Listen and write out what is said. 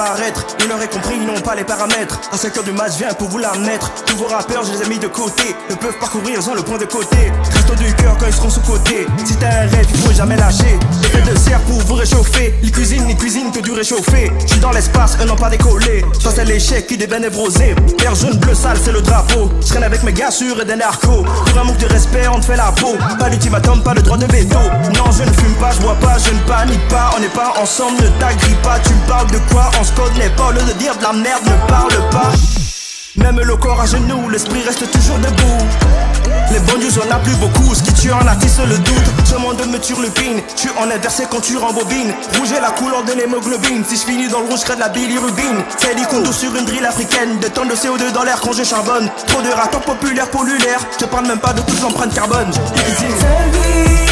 paraître. Ils l'auraient compris, ils n'ont pas les paramètres. À 5 heures du match, viens pour vous la mettre. Tous vos rappeurs, je les ai mis de côté. Ne peuvent parcourir, ils ont le point de côté. Resto du cœur quand ils seront sous-côté. Si t'as un rêve, il faut jamais lâcher. Effet de serre pour vous réchauffer. Ils cuisinent que du réchauffé. Je suis dans l'espace, eux n'ont pas décollé. Face à l'échec qui devient névrosé. Vert, jaune, bleu, sale, c'est le drapeau. Je traîne avec mes gars sûrs et des narcos. Pour un manque de respect, on te fait la peau. Pas d'ultimatum, pas de droit de veto. Non, je ne fume pas, je bois pas, je ne panique pas. On n'est pas ensemble, ne t'agrippe pas. Tu me parles de quoi? On se connaît pas. Au lieu de dire de la merde, ne parle pas. Même le corps à genoux, l'esprit reste toujours debout. Les bonnes news, on a plus beaucoup. Ce qui tue en attise le doute. Ce monde me turlupine. Tu en es versé quand tu rembobines. Rouge est la couleur de l'hémoglobine. Si je finis dans le rouge, je crée de la bilirubine. C'est Dikundu sur une drill africaine. Des tonnes de CO2 dans l'air quand je charbonne. Trop de ratons populaires pollulaires. Je parle même pas de toute l'empreinte carbone. Cette vie